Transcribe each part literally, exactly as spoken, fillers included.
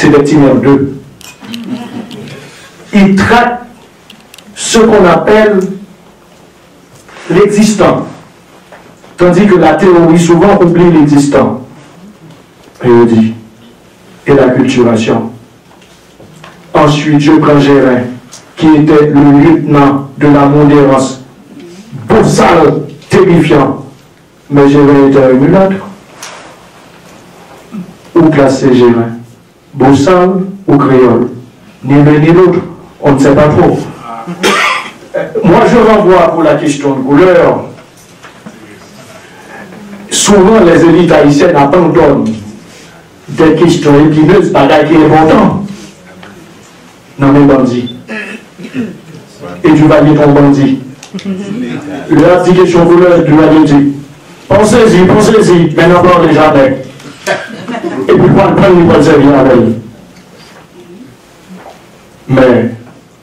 c'est des petits merdeux. Ils traitent ce qu'on appelle l'existant. Tandis que la théorie souvent oublie l'existant. Et on dit, et la culturation. Ensuite, je prends Gérin, qui était le lieutenant de la modérance. Beau sale, terrifiant. Mais Gérin était un mulâtre. Où classer Gérin? Beau sale ou créole? Ni l'un ni l'autre. On ne sait pas trop. Moi, je renvoie pour la question de couleur. Souvent, les élites haïtiennes abandonnent des questions épineuses par qui est important. Non, mais bandit. Et du Valier ton bandit. Leur dit question couleur, du Valier dit pensez-y, pensez-y, mais n'en parlez jamais. Et puis, pas le prendre, il peut servir avec lui. Mais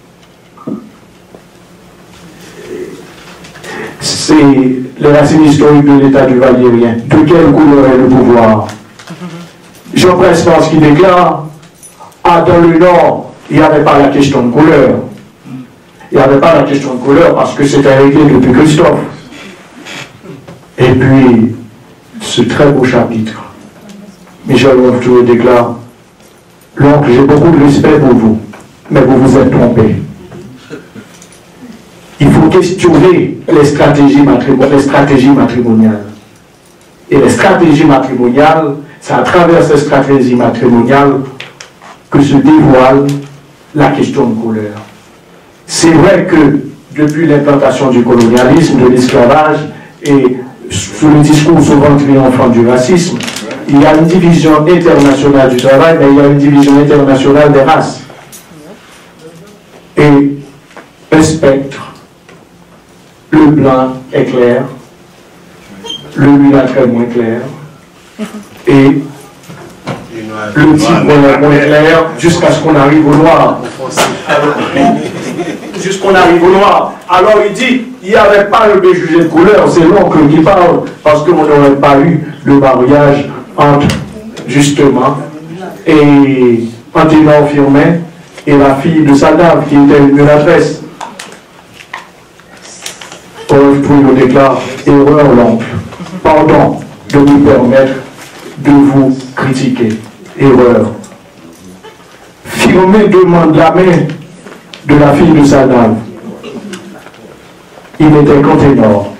c'est les racines historiques de l'État du Valérien. De quelle couleur est le pouvoir? Jean-Prince France qui déclare ah, dans le Nord, il n'y avait pas la question de couleur. Il n'y avait pas la question de couleur parce que c'était réglé depuis Christophe. Et puis, ce très beau chapitre, Michel Wolfe déclare l'oncle, j'ai beaucoup de respect pour vous, mais vous vous êtes trompé. Il faut questionner les stratégies, les stratégies matrimoniales. Et les stratégies matrimoniales, c'est à travers ces stratégies matrimoniales que se dévoile la question de couleur. C'est vrai que depuis l'implantation du colonialisme, de l'esclavage et sous le discours souvent triomphant du racisme, il y a une division internationale du travail, mais il y a une division internationale des races. Et un spectre, le blanc est clair, le mulâtre est moins clair, et le tigre est moins clair jusqu'à ce qu'on arrive au noir. Jusqu'on arrive au noir. Alors il dit, il n'y avait pas le préjugé de couleur, c'est l'oncle qui parle, parce qu'on n'aurait pas eu le mariage entre, justement, et Anténor Firmin et la fille de Sadave, qui était une mulâtresse. Paul Pouillot déclare, erreur l'oncle, pardon de nous permettre de vous critiquer. Erreur. Firmin demande la main de la fille de Sadave. Il était qu'Anténor.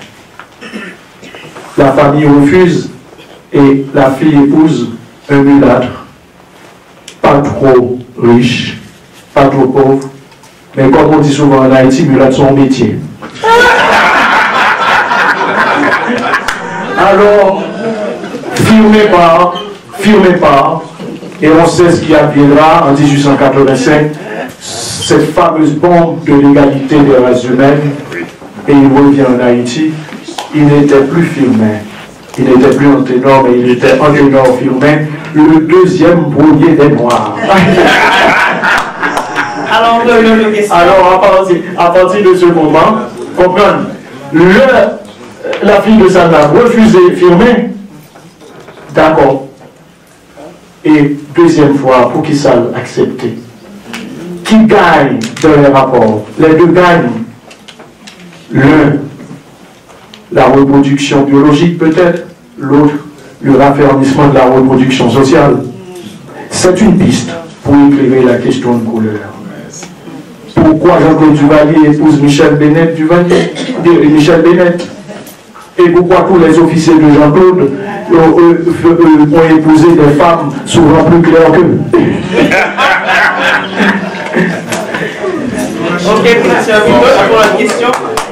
La famille refuse et la fille épouse un mulâtre, pas trop riche, pas trop pauvre, mais comme on dit souvent en Haïti, mulâtre son métier. Alors, firmez pas, firmez pas, et on sait ce qui adviendra en mille huit cent quatre-vingt-cinq, cette fameuse bombe de l'égalité des races humaines, et il revient en Haïti, il n'était plus Firmin, il n'était plus Anténor, mais il était Anténor Firmin, le deuxième brouillé des Noirs. Alors, Alors à, partir, à partir de ce moment, comprenez, le, la fille de Sadave refusait Firmin, d'accord. Et deuxième fois, pour qu'ils savent accepter. Qui gagne dans les rapports? Les deux gagnent. L'un, la reproduction biologique peut-être, l'autre, le raffermissement de la reproduction sociale. C'est une piste pour éclairer la question de couleur. Pourquoi Jean-Claude Duvalier épouse Michel Bennett Duvalier, Michel Bennett? Et pourquoi tous les officiers de Jean-Claude euh, euh, euh, ont épousé des femmes souvent plus claires qu'eux? Ok, professeur Vito, pour la question.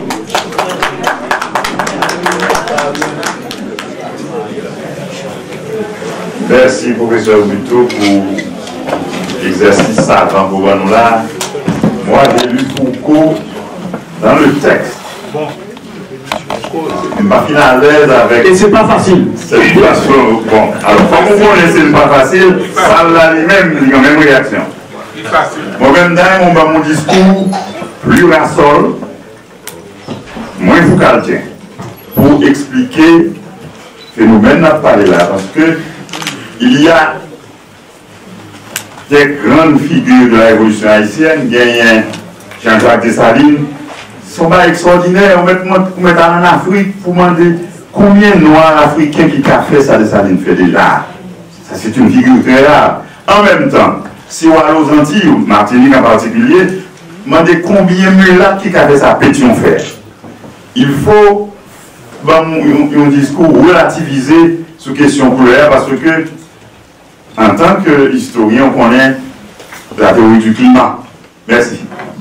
Merci, professeur Vito, pour l'exercice savant pour nous là. Moi, j'ai lu Foucault dans le texte. Bon. Je ne suis pas à l'aise avec. Et c'est pas facile. Cette situation. Bon, alors, comme vous connaissez, c'est pas facile, ça l'a lui-même, il y a même réaction. Moi-même, dans mon discours, plus rassol, moins foucaltien, pour expliquer le phénomène à parler là, parce que il y a des grandes figures de la révolution haïtienne, gagnent Jean-Jacques Dessalines, sont pas extraordinaires. On met en Afrique pour demander combien de Noirs africains qui ont fait ça, Dessalines fait déjà. Ça, c'est une figure très rare. En même temps, si on a aux Antilles, ou Martinique en particulier, demandez combien de mulâtres qui ont fait ça, pétion faire. Il faut un discours relativisé sur question couleur parce que, en tant qu'historien, on connaît la théorie du climat. Merci.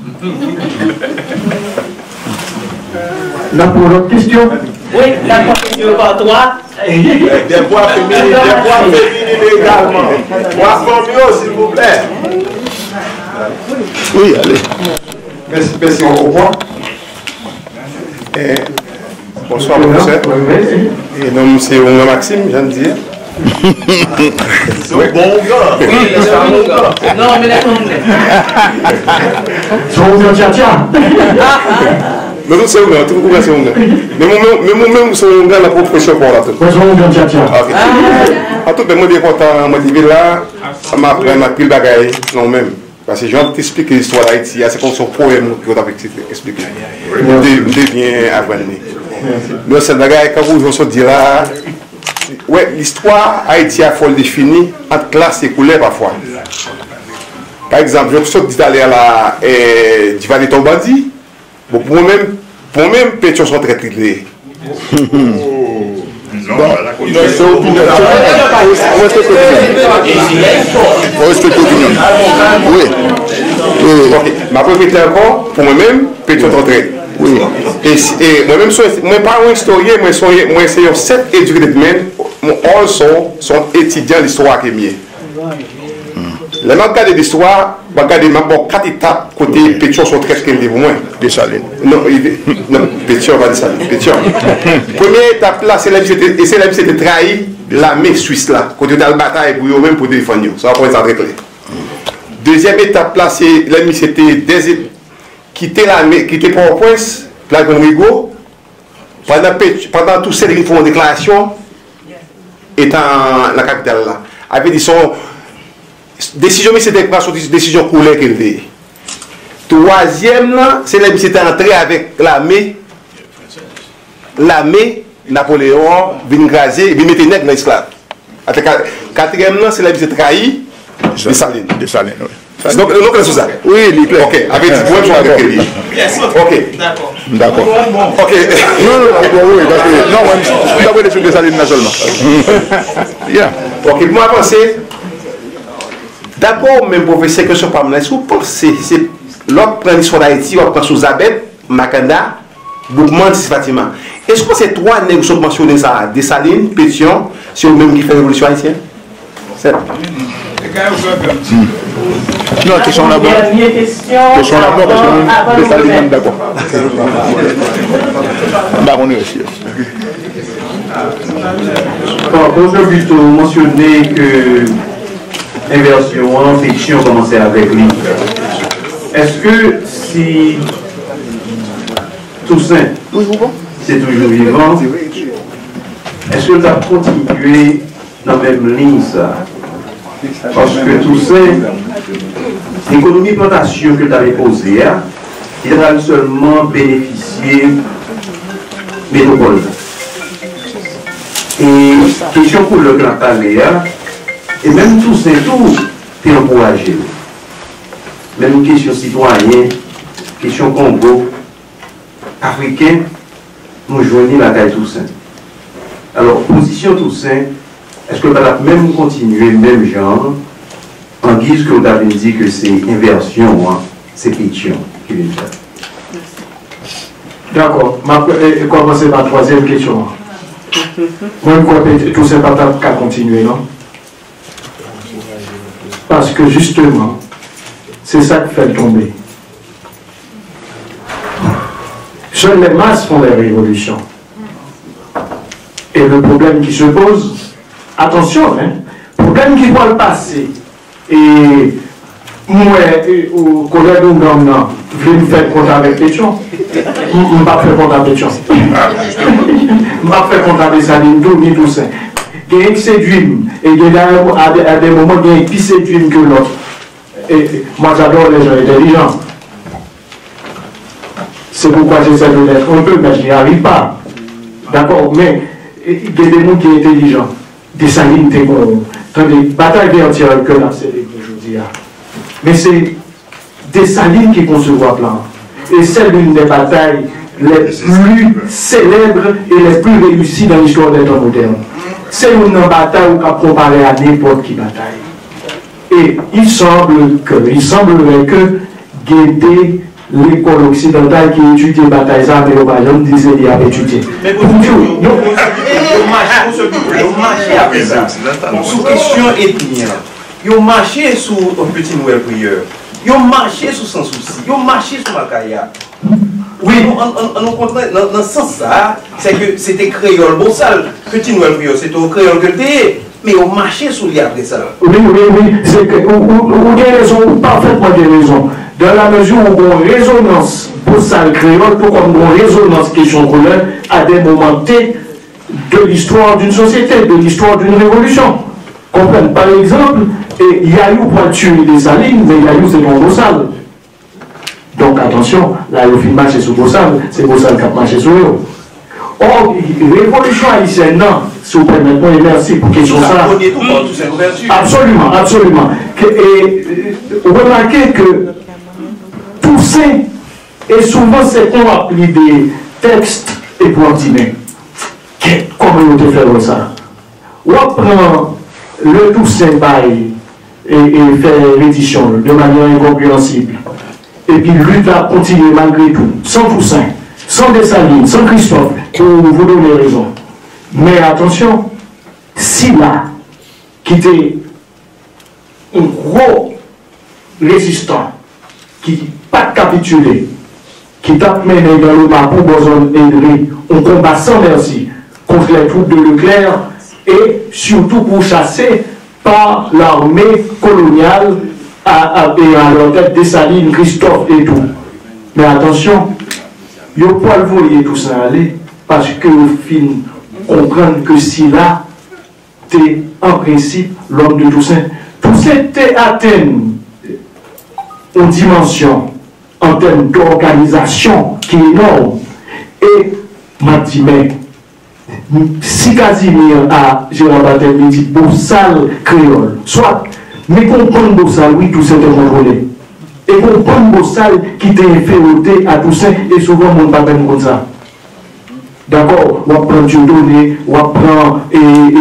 Là, pour l'autre question. Oui, la question par toi. Des bois féminines, des bois féminines également. Bois familiaux, s'il vous plaît. Oui, allez. Merci, merci, on revoit. Bonsoir, professeur. Et nom, c'est Onga Maxime, je viens de dire. C'est un bon gars. Oui, c'est un bon gars. Non, mais la C'est un bon tcha-tcha. Mais vous, c'est Onga, tout le monde, c'est Onga. Mais moi-même, c'est Onga, la profession pour la tout. C'est un bon tcha-tcha. En tout cas, moi, je suis content, motivé là, ça m'a appris à pile bagaille, non même. Parce que je vais t'expliquer l'histoire d'Haïti, c'est comme son poème que tu as expliqué. Je deviens avenir. Mais cette bagaille, quand vous vous dites là, ouais, l'histoire Haïti a faut le définir entre classe et couleur parfois. Par exemple, je suis dit d'aller à la Divani Tombandi, pour moi-même, pour moi-même, pétions sont très traités. Non, C'est opinion. On respecte l'opinion. On respecte l'opinion. Oui. Oui. Ok. Ma première encore, pour moi-même, pétions sont très. Oui. Et, et moi-même, je ne suis pas un historien, moi, je suis un sept éducated men, all sont, sont étudiants de l'histoire qui est mieux. Les gens qui regardent l'histoire, je regarde quatre étapes côté Pétion sont très très pour moi. Dessalines. Non, non, Pétion va Dessalines. Pétion. Première étape là, c'est la vie de trahir l'armée suisse là, côté de la bataille pour eux-mêmes pour défendre. Ça va pour être très clair. Deuxième étape là, c'est l'ennemi c'était quitter l'armée, quitter Port-au-Prince, Place Rigaud, pendant, pendant tous ces font une déclaration, étant la capitale là. Avec dit son décision, mais c'était pas une décision coulée qu'elle était. Troisième, c'est là, c'était entré avec l'armée, l'armée, Napoléon, vient graser, vient mettre nègre dans l'esclave. Quatrième, c'est là, c'était trahi, Dessalines. Dessalines, oui. Donc, donc, c'est ça. Oui, il est clair. Ok, avec du point, je vais avec Yes. Ok. D'accord. D'accord. Ok. Non, non, non, oui, parce que, non, même, vous avez des choses de Dessalines là seulement. Yeah. Ok, pour moi, penser, d'abord, même professeur, que ce pas est-ce que vous pensez, c'est l'autre prend l'histoire d'Haïti, on prend sous Zabet, Makanda, Bougman, Fatima. Est-ce que c'est trois nègres qui sont mentionnés ça, Dessalines, Pétion, c'est eux-mêmes qui font la révolution haïtienne? C'est Non, question là-bas. Dernière question. Question là-bas, parce que nous, Dessalines, même d'accord. Bah, on est aussi. Bonjour, plutôt mentionné que inversion en fiction commençait avec lui. Est-ce que si Toussaint, c'est toujours vivant, est-ce que tu as continué dans la même ligne ça? Parce que Toussaint, l'économie plantation que tu avais posée, il va seulement bénéficier métropole. Et question pour le grand palais, et même Toussaint, tout est encouragé. Même question citoyenne, question Congo, africain, nous joignons la taille Toussaint. Alors, position Toussaint, est-ce que vous allez même continuer le même genre, en guise que vous avez dit que c'est inversion, hein, c'est pétion qui vient faire? D'accord. Je vais commencer par la troisième question. Moi, je crois que tout ça pas qu'à continuer, non? Parce que justement, c'est ça qui fait tomber. Seules les masses font les révolutions. Et le problème qui se pose, attention, hein, problème qui va le passer. Et moi, au collègue de Ngam, je vais me faire compte avec Pétion. Je ne vais pas faire compte avec Pétion. Je ne vais pas faire compte avec Saline, tout, ni tout ça. Il y a un qui séduit, et il y a à des moments, il y a un qui séduit que l'autre. et moi j'adore les gens intelligents. C'est pourquoi j'essaie de l'être un peu, mais je n'y arrive pas. D'accord, mais il y a des gens qui sont intelligents. Des salines, des bons. Attendez, bataille vertière que là, c'est aujourd'hui. Mais c'est des salines qui conçoivent plan. Et c'est l'une des batailles les plus célèbres et les plus réussies dans l'histoire des temps modernes. C'est une bataille où on peut comparer à n'importe qui bataille. Et il semble que, il semblerait que Guédé, l'école occidentale qui étudie les batailles, mais au Bayern disait qu'il avait étudié. Mais pour nous, il a marché après ça. Sous question ethnie, il a marché sous un petit nouvelle prière. Il a marché sous sans souci. Il a marché sous Makaya. Oui, on comprend dans ce sens-là, c'est que c'était créole bossal. Petit nouvelle prière, c'était au créole que t'es. Mais on marchait sous lui après ça. Oui, oui, oui. C'est que vous avez raison, parfaitement des raisons. Dans la mesure où on résonance bossal créole, tout comme on résonance question couleur à des moments T de l'histoire d'une société, de l'histoire d'une révolution. Comprenez, par exemple, il y a eu pour tuer des salines, mais il y a eu c'est dans bossal. Donc attention, là, il faut marcher sur bossal, c'est bossal qui a marché sur eux. Or, révolution haïtienne, non, si vous permettez, et merci pour question ça. Absolument, absolument. Et remarquez que Toussaint, et souvent c'est qu'on applique des textes et pour dire, comment on te fait ça? On prend le Toussaint pareil et, et fait l'édition de manière incompréhensible. Et puis lui a continué malgré tout, sans Toussaint, sans Dessalines, sans Christophe, pour vous donner raison. Mais attention, si là, qui était un gros résistant, qui n'a pas capitulé, qui t'a mené dans le bas pour besoin d'aider, un combat sans merci contre les troupes de Leclerc et surtout pour chasser par l'armée coloniale à, à, et à leur tête Dessalines, Christophe et tout. Mais attention, il ne faut pas le voyer tout ça aller parce que au film comprendre que si là, tu en principe l'homme de Toussaint. Toussaint était atteint une dimension en termes d'organisation qui est énorme. Et m'a dit, mais si Casimir a Gérard Batel dit Bossal créole, soit, mais comprendre Bossal, oui, Toussaint est contrôlé. Et comprendre Bossal qui était infériorité à Toussaint, et souvent, mon papa est comme ça. D'accord, on prend Dieu donné, on prend et,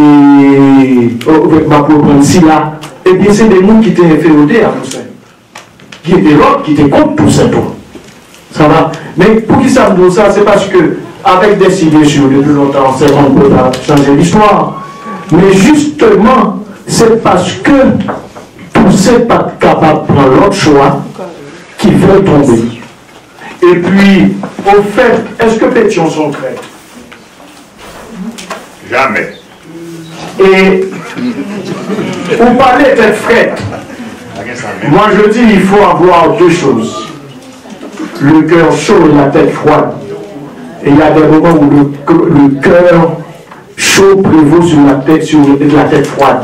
et on va prendre Silla. Et bien, c'est des gens qui étaient infériorité à Toussaint. Qui étaient l'autre, qui étaient contre Toussaint. Ça va? Mais pour qui ça me dit ça, c'est parce que, avec des signes depuis longtemps, c'est qu'on ne peut pas changer l'histoire. Mais justement, c'est parce que Toussaint n'est pas capable de prendre l'autre choix qui veut tomber. Et puis, au fait, est-ce que Pétion sont prêts? Jamais. Et vous parlez d'être frette. Moi je dis il faut avoir deux choses. Le cœur chaud et la tête froide. Et il y a des moments où le, le cœur chaud prévaut sur la tête, sur la tête froide.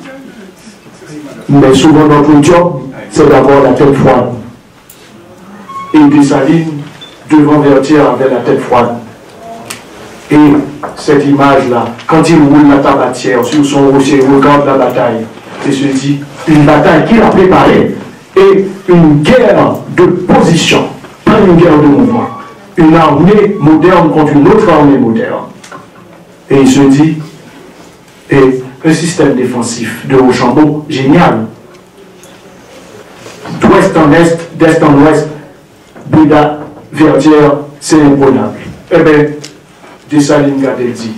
Mais souvent notre job, c'est d'avoir la tête froide. Et Dessalines devant Vertière avec la tête froide. Et cette image-là, quand il roule la tabatière sur son rocher, il regarde la bataille et se dit, une bataille qu'il a préparée et une guerre de position, pas une guerre de mouvement. Une armée moderne contre une autre armée moderne. Et il se dit, et un système défensif de Rochambeau, génial. D'ouest en est, d'est en ouest, Bouddha, Vertière, c'est imprenable. Eh bien, Dessalines Gadel dit.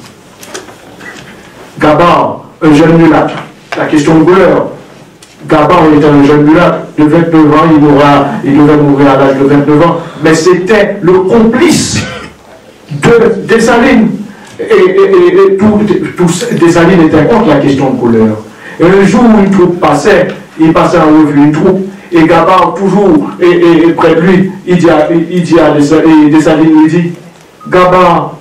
Gabard, un jeune mulâtre, la question de couleur. Gabard était un jeune mulâtre, de vingt-neuf ans, il, mourra, il devait mourir à l'âge de vingt-neuf ans, mais c'était le complice de Dessalines. Et, et, et, et tout, tout, Dessalines était contre la question de couleur. Et un jour où une troupe passait, il passait en revue une troupe, et Gabard, toujours, et, et, et près de lui, il dit à, il dit à Dessalines, il dit, Gabard,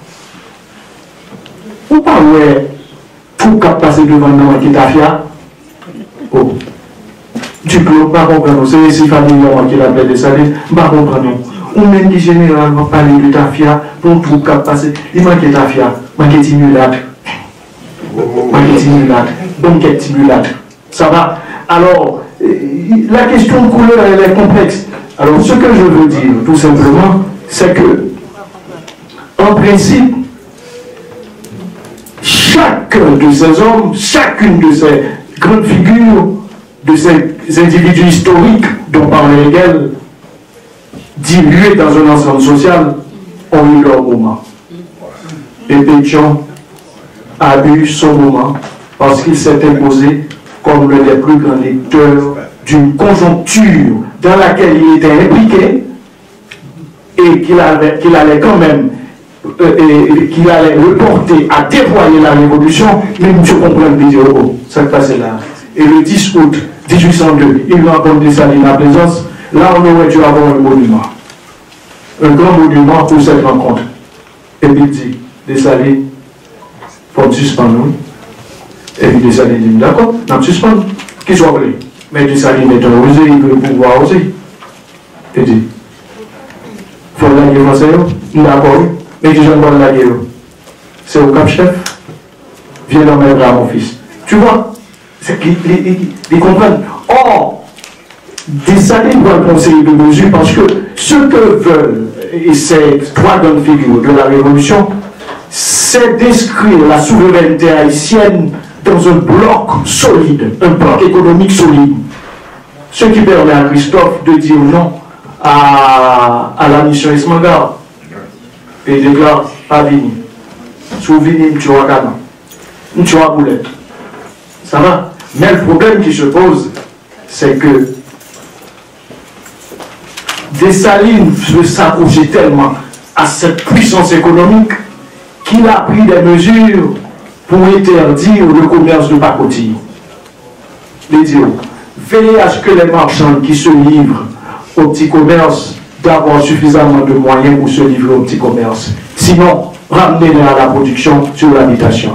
ou pas ouais, tout qui a passé devant nous qui t'a fait. Oh. tu peux pas comprendre, c'est ici familièrement qu'il appelle des salines, pas comprendre. Ou même qui généralement parler de tafia, pour tout cap passer, il manque de tafia, manque de timulade. Manque de timulade, donc quel timulade. Ça va? Alors, la question de couleur, elle est complexe. Alors, ce que je veux dire, tout simplement, c'est que, en principe, chacun de ces hommes, chacune de ces grandes figures, de ces individus historiques dont parlait Hegel, dilués dans un ensemble social, ont eu leur moment. Et Pétion a eu son moment parce qu'il s'est imposé comme l'un des plus grands lecteurs d'une conjoncture dans laquelle il était impliqué et qu'il avait, qu'il allait quand même euh, et qu'il allait reporter à déployer la révolution, mais nous comprenons le vidéo, ça passé là. Et le dix août mille huit cent deux, il rencontre Dessalines à Plaisance. Là, on aurait dû avoir un monument, un grand monument pour cette rencontre. Et puis il dit, Dessalines, il faut suspendre. Et puis Dessalines dit, d'accord, on va suspendre. Qui soit prêt. Mais Dessalines est un osé, il veut pouvoir aussi. Il dit, il faut la guerre française, d'accord, mais il dit, je ne vois la guerre. C'est au cap-chef, viens dans mes bras, mon fils. Tu vois, c'est qu'ils comprennent. Or, Dessalines doit conseiller de mesures parce que ce que veulent, et ces trois grandes figures de la Révolution, c'est d'inscrire la souveraineté haïtienne dans un bloc solide, un bloc économique solide. Ce qui permet à Christophe de dire non à, à la mission Ismangar. Et il déclare, pas vini. Si vous venez, tu vas canon. Tu vas boulette. Ça va? Mais le problème qui se pose, c'est que Dessalines veut s'accrocher tellement à cette puissance économique qu'il a pris des mesures pour interdire le commerce de pacotille. Les dire, veillez à ce que les marchands qui se livrent au petit commerce d'avoir suffisamment de moyens pour se livrer au petit commerce. Sinon, ramenez-les à la production sur l'habitation.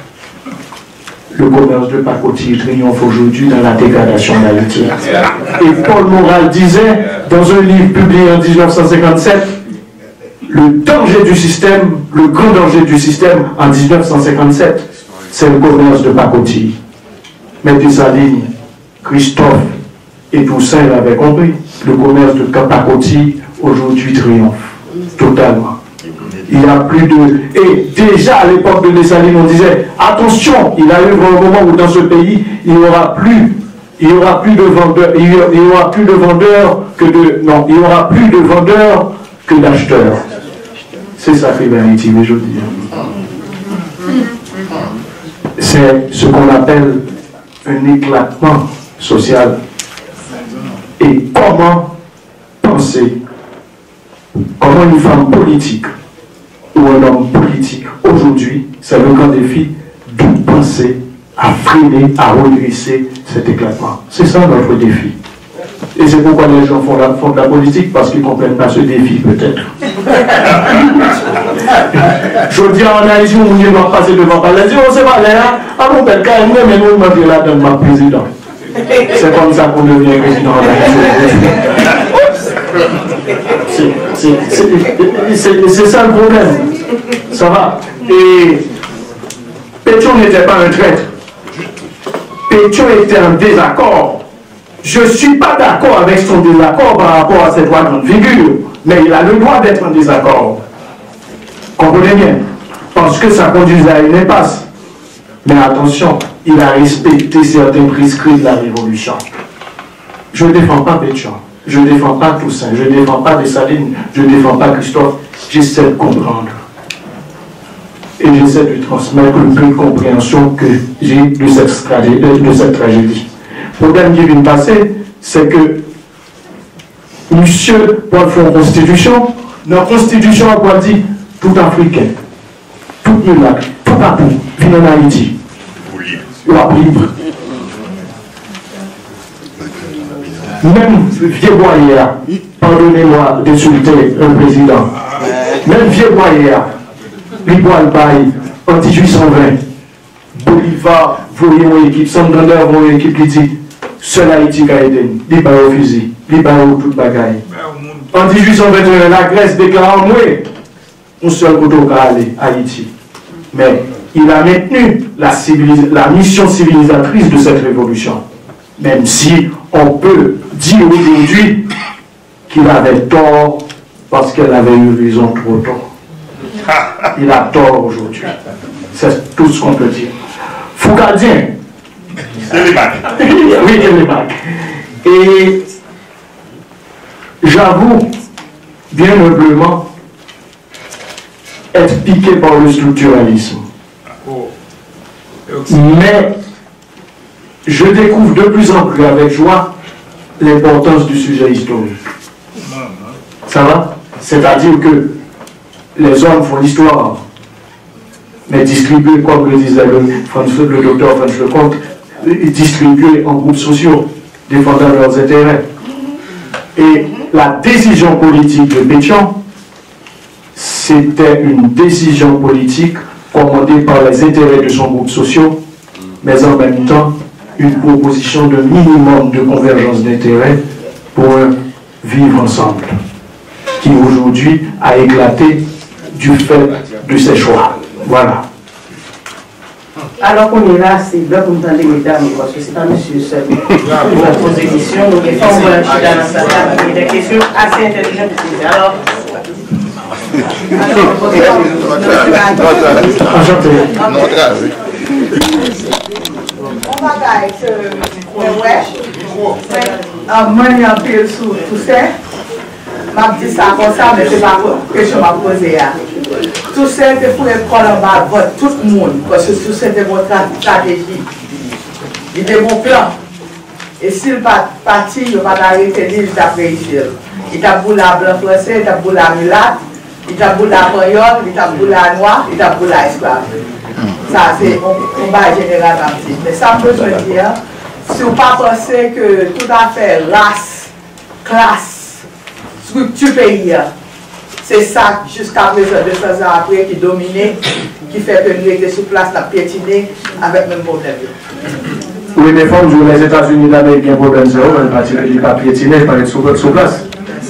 Le commerce de pacotille triomphe aujourd'hui dans la dégradation d'Haïti. Et Paul Morales disait, dans un livre publié en mille neuf cent cinquante-sept, le danger du système, le grand danger du système en mille neuf cent cinquante-sept, c'est le commerce de pacotille. Mais Dessalines, Christophe et Toussaint l'avaient compris. Le commerce de pacotille aujourd'hui triomphe totalement. Il n'y a plus de... Et déjà à l'époque de Dessalines, on disait, attention, il arrive un moment où dans ce pays, il n'y aura plus, il y aura plus de vendeurs, il y aura plus de vendeurs que de... Non, il n'y aura plus de vendeurs que d'acheteurs. C'est ça que vérité, je veux dire. C'est ce qu'on appelle un éclatement social. Et comment penser, comment une femme politique ou un homme politique aujourd'hui, c'est le grand défi de penser à freiner, à redresser cet éclatement. C'est ça notre défi. Et c'est pourquoi les gens font, la, font de la politique, parce qu'ils ne comprennent pas ce défi, peut-être. Je dis en Haïti, on ne va passer devant pas. Les gens, on ne sait pas, là, à mon père, quand même, mais nous, on va là dans ma président. C'est comme ça qu'on devient président en Haïti. C'est ça le problème. Ça va. Et Pétion n'était pas un traître. Pétion était en désaccord. Je ne suis pas d'accord avec son désaccord par rapport à cette trois grandes figures, mais il a le droit d'être en désaccord. Comprenez bien. Parce que ça conduisait à une impasse. Mais attention, il a respecté certains prescrits de la Révolution. Je ne défends pas Pétion, je ne défends pas Toussaint, je ne défends pas Dessalines, je ne défends pas Christophe. J'essaie de comprendre. Et j'essaie de transmettre le peu de compréhension que j'ai de cette tragédie. De cette tragédie. Le problème qui vient de passer, c'est que monsieur Paul fait une constitution, dans la constitution, on va dire tout Africain, tout Mulâtre, tout Papou, vient en Haïti. Il va libre. Même vieux boyard, pardonnez-moi d'insulter un président, même vieux boyard, il boit le bail en mille huit cent vingt. Bolivar, voyez une équipe, Santander, voyez une équipe qui dit seul Haïti qui a aidé. Il va au fusil, il va au tout bagaille. En dix-huit cent vingt et un, la Grèce déclare en moi, un seul côté qui a allé, Haïti. Mais il a maintenu la, la mission civilisatrice de cette révolution. Même si on peut dire aujourd'hui qu'il avait tort parce qu'elle avait eu raison trop tôt. Il a tort aujourd'hui. C'est tout ce qu'on peut dire. Foucaldien. Oui, Télémac. Et j'avoue, bien humblement, être piqué par le structuralisme. Mais je découvre de plus en plus avec joie l'importance du sujet historique. Ça va? C'est-à-dire que les hommes font l'histoire, mais distribués, comme le disait le, le docteur Franz Lecomte, distribués en groupes sociaux, défendant leurs intérêts. Et la décision politique de Pétion, c'était une décision politique commandée par les intérêts de son groupe social, mais en même temps, une proposition de minimum de convergence d'intérêts pour un vivre ensemble, qui aujourd'hui a éclaté du fait de ses choix. Voilà. Alors qu'on est là, c'est bien pour nous entendre, mesdames, parce que c'est pas monsieur seul qui va poser des questions. Donc, il faut qu'on va dans la salle, il y a des questions assez intelligentes. Alors, Enchanté. On va dire que, ouais, moi, j'ai un peu sous tout ça. Je dis ça comme ça, mais c'est pas que je m'ai posé. Tout ça, c'est pour l'école en bas, vote tout le monde, parce que tout ça, c'est votre stratégie. Il est mon plan. Et si le parti, il va arrêter, il va réussir. Il a boulé à blanc français, il a boulé à mulâtre, il a boulé à royaume, il a boulé à noir, il a boulé à esclave. Ça, c'est un combat général. Mais ça peut se dire, si vous ne pensez que tout à fait race, classe, structure pays, c'est ça jusqu'à présent, deux cents ans après, qui domine, qui fait que nous étions sur place, la piétiner avec le même problème. Oui, mais faut que les États-Unis d'Amérique ont un problème zéro, ils ne pas piétiner, ils ne pas être sur place.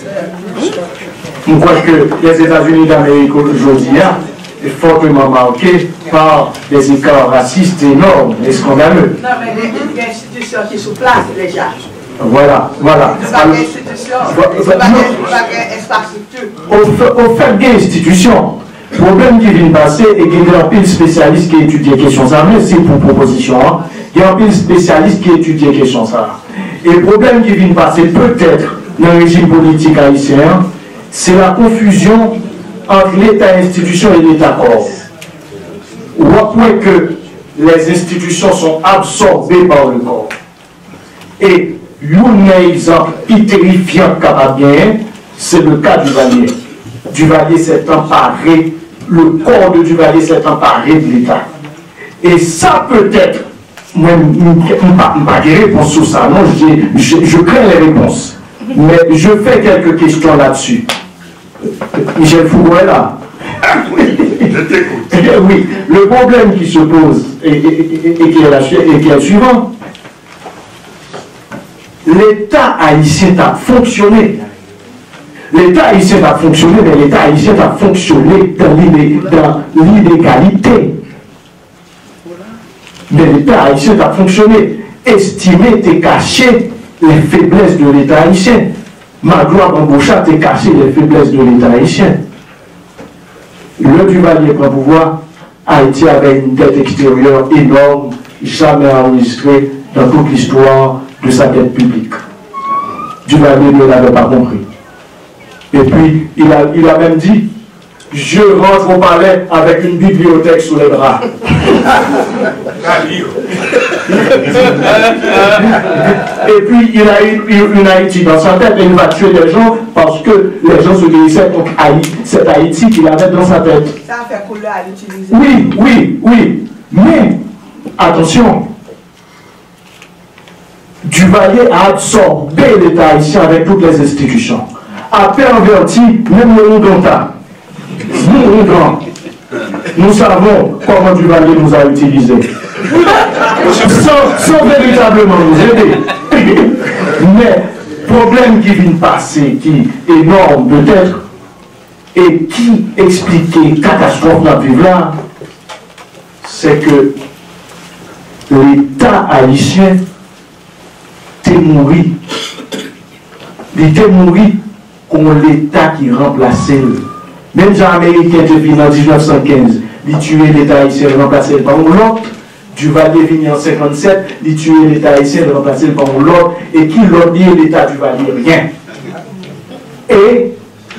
Je crois que les États-Unis d'Amérique aujourd'hui est fortement marqué par des écarts racistes énormes et scandaleux. Non, mais les institutions qui sont sur place déjà. Voilà, voilà. C'est pas des institutions, c'est pas des infrastructures. Au fait des institutions, le problème qui vient passer et qu'il y a un pile spécialiste qui étudie les questions armées, c'est pour proposition. Il y a un pile spécialiste qui étudie les questions ça. Et le problème qui vient passer peut-être dans le régime politique haïtien, c'est la confusion entre l'État-institution et l'État-corps. On voit que les institutions sont absorbées par le corps. Et un exemple terrifiant capable bien, c'est le cas du Duvalier. Duvalier s'est emparé, le corps de Duvalier s'est emparé de l'État. Et ça peut-être, moi, je n'ai pas de réponse sur ça, non, je, je, je crains les réponses. Mais je fais quelques questions là-dessus. Michel Foucault est là. Oui, je t'écoute. Oui, le problème qui se pose et, et, et, et, qui, est la, et qui est le suivant. L'État haïtien a fonctionné. L'État haïtien a fonctionné, mais l'État haïtien a fonctionné dans l'illégalité. Mais l'État haïtien a fonctionné. Estimer et cacher les faiblesses de l'État haïtien. Magloire Bambouchat a caché les faiblesses de l'État haïtien. Le Duvalier prend pouvoir, Haïti avait une dette extérieure énorme, jamais enregistrée dans toute l'histoire de sa dette publique. Duvalier ne l'avait pas compris. Et puis, il a, il a même dit, je rentre au palais avec une bibliothèque sous les bras. Et puis, il a eu une Haïti dans sa tête et il va tuer les gens parce que les gens se guérissaient. Donc, c'est Haïti qu'il avait dans sa tête. Ça a fait couleur à l'utiliser. Oui, oui, oui. Mais, attention, Duvalier a absorbé l'État haïtien avec toutes les institutions. A perverti même le Ouganda. Nous, Ouganda. Nous savons comment Duvalier nous a utilisés. Sans, sans véritablement nous aider. Mais, problème qui vient de passer, qui est énorme peut-être, et qui expliquait catastrophe dans le là, c'est que l'État haïtien t'est mouru. Il était mouru comme l'État qui remplaçait. Même les Américains qui venu en mille neuf cent quinze, ils tuaient l'État haïtien, ils remplaçaient par l'autre. Duvalier venu en mille neuf cent cinquante-sept, ils tuaient l'État haïtien, ils remplaçaient par l'autre. Et qui l'autre dit l'État Duvalier? Rien. Et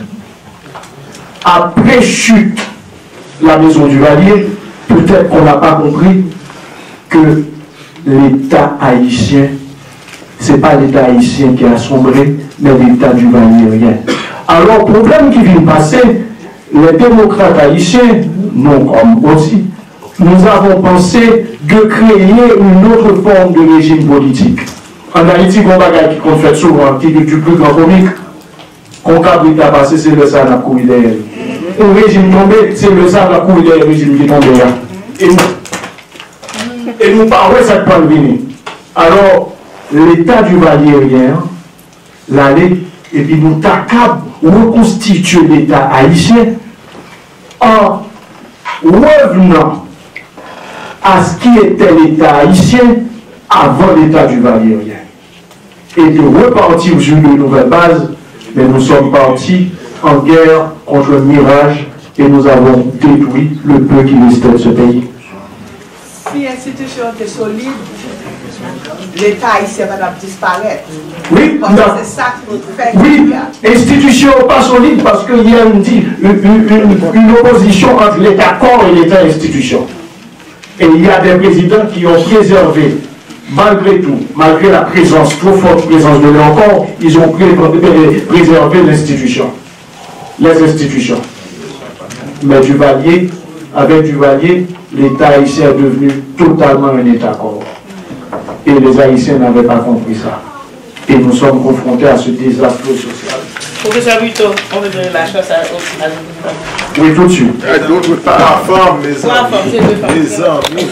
après chute, la maison Duvalier, peut-être qu'on n'a pas compris que l'État haïtien, ce n'est pas l'État haïtien qui a sombré, mais l'État Duvalier, rien. Alors, le problème qui vient de passer, les démocrates haïtiens, non comme aussi, nous avons pensé de créer une autre forme de régime politique. En Haïti, on va qui qu'on fait souvent, qui est du plus grand comique, qu'on a passé, c'est le ça la couille derrière. Un régime tombé, c'est le ça la couille derrière, le régime qui est tombé là. Et nous, et nous parlons, ça ne peut pas venir. Alors, l'État du Valérien, l'aller, et puis nous t'accable, reconstituer l'État haïtien en revenant à ce qui était l'État haïtien avant l'État du Valérien. Et de repartir sur de nouvelles bases, mais nous sommes partis en guerre contre le mirage et nous avons détruit le peu qui restait de ce pays. Si l'institution était solide, l'État haïtien va disparaître. Oui, c'est ça qui nous fait. Oui, institution pas solide parce qu'il y a une, une, une, une opposition entre l'État corps et l'État institution. Et il y a des présidents qui ont préservé, malgré tout, malgré la présence, trop forte présence de leur corps, ils ont préservé l'institution. Les institutions. Mais Duvalier, avec Duvalier, l'État haïtien est devenu totalement un État corps. Et les Haïtiens n'avaient pas compris ça. Et nous sommes confrontés à ce désastre social. Professeur Buto, on veut donner la chance à l'autre. Oui, tout de suite. La femme, mes La femme, c'est deux femmes. mes amis.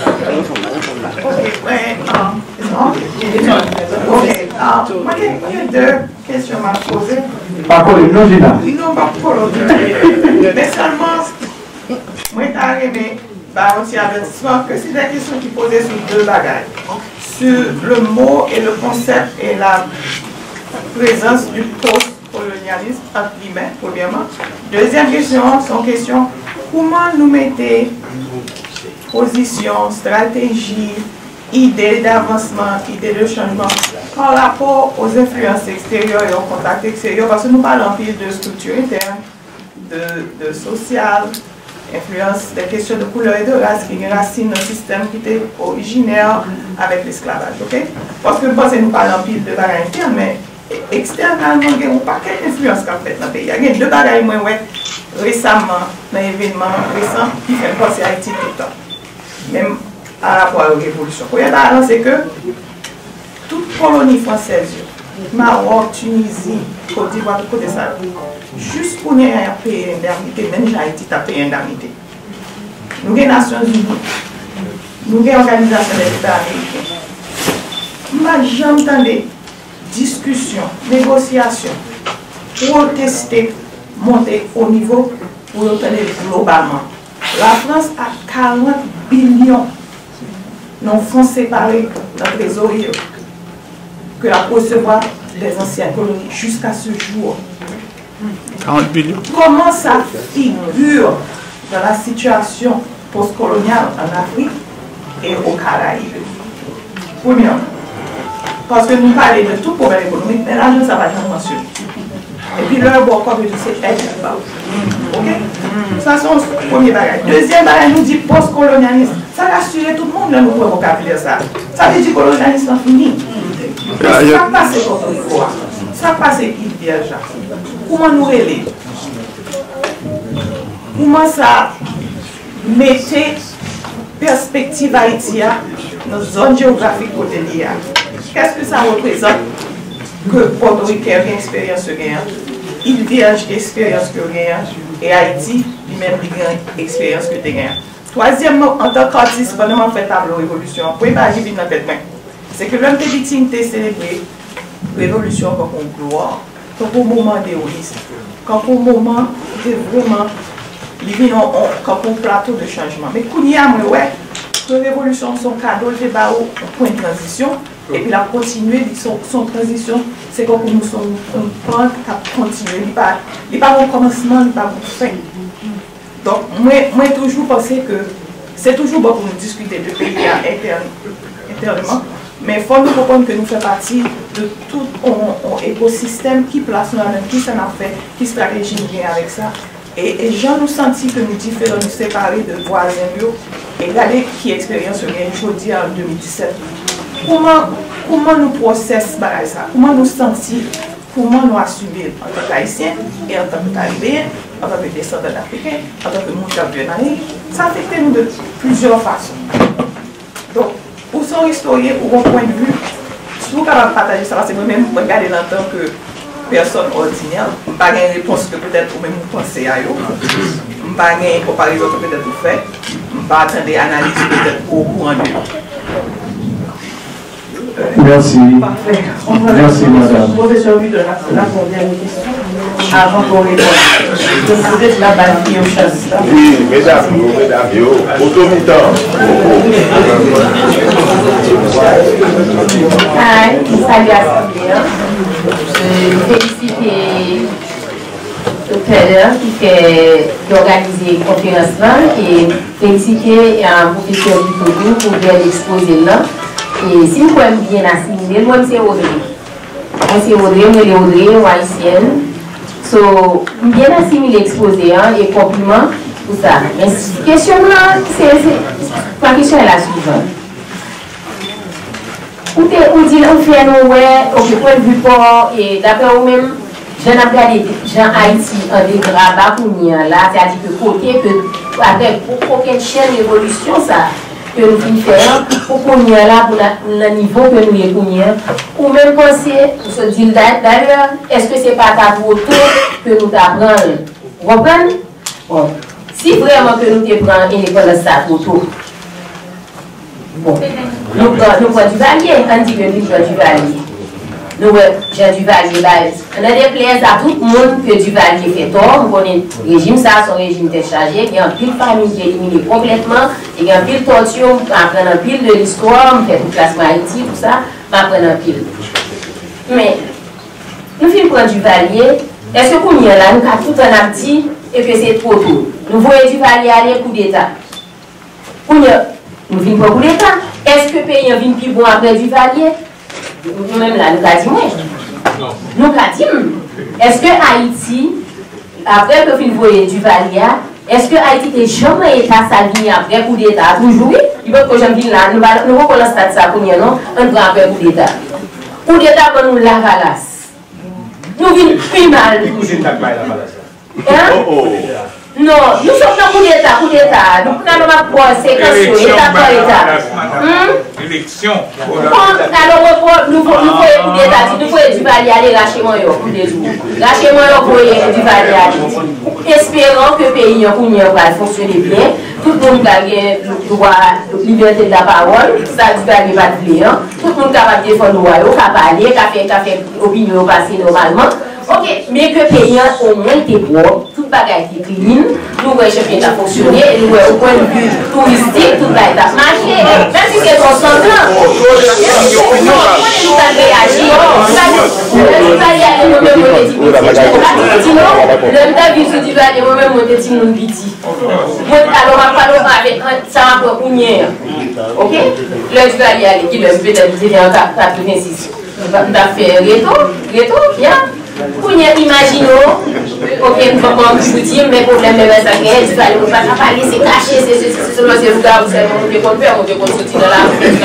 Ok, moi j'ai deux questions à poser. Par contre, non, j'ai là. Non, pas pour l'autre. Mais seulement, moi j'ai arrivé à un petit avertissement que c'est des questions qui posaient sur deux bagages. Sur le mot et le concept et la présence du post-colonialisme, entre guillemets, premièrement. Deuxième question, sont questions, comment nous mettez position, stratégie, idées d'avancement, idées de changement par rapport aux influences extérieures et aux contacts extérieurs, parce que nous parlons en pile de structure interne, de, de social, influence des questions de couleur et de race qui racinent un système qui était originaire avec l'esclavage. Okay? Parce que nous pensons que nous parlons en pile de bagages internes, mais extérieurement, il y a un paquet d'influences qu'on fait dans le pays. Il y a deux bagages moins ouais, récemment, dans l'événement récent, qui fait passer Haïti tout le temps. Même à rapport à la révolution. Le premier bagage, c'est que toute colonie française, Maroc, Tunisie, Côte d'Ivoire, tout côté ça, juste pour nous payer indemnité, même Haïti a payé indemnité. Nous avons les Nations Unies, nous avons l'Organisation des États américains. Nous n'avons jamais entendu discussion, négociation, protester, monter au niveau pour obtenir globalement. La France a quarante billions non fonds séparés dans le trésorier que la recevoir des anciennes colonies jusqu'à ce jour. quarante billions. Comment ça figure dans la situation postcoloniale en Afrique et aux Caraïbes? Premièrement, parce que nous parlons de tout problème économique, mais l'argent, ça va jamais mentionner. Et puis leur bon comme je sais, elle n'est pas. Ok? Ça, c'est le premier bagage. Deuxième bagage, nous dit post-colonialisme. Ça rassure tout le monde dans notre vocabulaire. Ça Ça veut dire colonialisme fini. Ça passe contre l'Ivoire. Ça passe Yves Vierge. Comment nous relève? Comment ça mettait perspective Haïti dans notre zone géographique côté l'I A? Qu'est-ce que ça représente que Porto Rico a une expérience de guerre, Île Vierge expérience que guerre, et Haïti lui-même a une expérience que de guerre. Troisièmement, en tant qu'artiste, pendant que je fais tableau révolution, pour pas arriver dans la tête, c'est que l'homme de victime était célébré révolution comme une gloire, comme un moment d'héroïsme, comme un moment de vraiment, il vient comme un plateau de changement. Mais quand il y a, ouais, la révolution, son cadeau, le débat au point de transition, et puis la continuer, son, son transition, c'est comme nous sommes un point qui a continué, il n'y a pas de commencement, il n'y a pas de fin. Donc, moi, moi toujours pensé que c'est toujours bon pour nous discuter de pays internement, mais il faut nous comprendre que nous faisons partie de tout un écosystème qui place nous là-dedans, qui s'en a fait, qui stratégie vient avec ça. Et, et j'en nous senti que nous différents, nous séparer de voisins, et regardez qui expérience gagne aujourd'hui en deux mille dix-sept. Comment, comment nous processons ça? Comment nous sentir? Comment nous assumer en tant qu'Haïtiens et en tant que Caribéens, en tant que descendants d'Africains, en tant que monde, ça affecte nous de plusieurs façons. Donc, pour son historien, pour mon point de vue, si vous pouvez partager ça, c'est moi-même regarder en tant que personne ordinaire, je n'ai pas une réponse que peut-être vous-même vous pensez à eux. Je n'ai pas une comparaison que peut-être vous faites. Je n'ai pas attendre analyse peut-être au courant de eux. Merci. Parfait. Merci, madame. Professeur Vuitton, la première question. Avant qu'on réponde, vous êtes la balle qui est au chasse. Oui, mesdames, mesdames, yo, automitant. Hi, salut à tous. Je félicite le docteur qui fait d'organiser une conférence là et féliciter un professeur du Togo pour bien l'exposer là. Et si vous pouvez bien assimiler, moi c'est Audrey. Moi c'est Audrey, moi c'est Audrey, moi haïtienne. So, bien assimiler l'exposé hein, et compliment pour ça. Mais la question là, c'est la question est la suivante. Où on dit on fait nous ouais, au point de vue port et d'après vous-même, j'en ai regardé Jean Haïti en dégrabat pour nous là, c'est-à-dire que côté que avec aucune chaîne d'évolution ça. Que nous finissons faire pour qu'on y ait là pour le niveau que nous y connaissons. Ou même penser, pour se dire d'ailleurs, est-ce que ce n'est pas ta photo que nous t'apprenons? Vous comprenez? Bon, si vraiment que nous t'apprenons une école de sa photo, bon, nous prenons du valier, on dit que nous prenons du valier. Nous, j'ai du valier, on a des plaisirs à tout le monde que du valier fait tort. On connaît le régime, ça, son régime était chargé. Il y a un pile de famille qui est éliminé complètement. Il y a un pile de torture, on apprend un pile de l'histoire, on fait tout classement Haïti, tout ça, on apprend un pile. Mais, nous finissons prendre du valier. Est-ce que pour nous, là, nous avons tout un petit et que c'est trop tôt? Nous voyons du valier aller coup d'État. Pour nous, nous finissons pour coup d'État. Est-ce que le pays vient plus bon après du valier? Nous-mêmes là, nous avons dit moi. Nous avons dit, est-ce que Haïti, après que nous voyons du valier, est-ce que Haïti n'est jamais état salvi après coup d'État? Toujours, il faut que j'aime dire là, nous ne reconnaissons pas ça pour nous, non? On prend après coup d'État. Coup d'État pour nous la valasse. Nous vivons plus mal. Hein? Non, nous sommes dans coup d'État, coup d'État. Nous prenons ma poids, séquence, État par État. Élection. Alors, nous voyons coup d'État, nous voyons du valier aller lâcher moi pour des jours. Lâcher moi pour du valier aller. Espérons que le pays va fonctionner bien. Tout le monde a le droit de liberté de la parole. Ça, du valier va de client. Tout le monde capable de défendre le royaume, capable de parler, capable de faire opinion passer normalement. Ok, mais que le pays au moins était propre, tout le bagage était clean, nous voyons que le a fonctionné, et nous voyons au point de vue touristique, tout le bagage a marché, même si c'est constant. Non, nous allons réagir, nous allons aller nous-mêmes au petit sinon, le temps vu du vallée, moi-même au petit monde petit. Alors, on va parler avec ça un peu ounière. Ok? Le du vallée aller, qui le peut-être en quatre-vingt-six. On va faire retour, retour, bien. Pour nous imaginer, ok, nous pouvons vous dire, mais le problème de ça, c'est que vous ne pas parler, c'est caché, c'est ceci, c'est cela, c'est vous, vous savez, on peut faire, on peut sortir de là.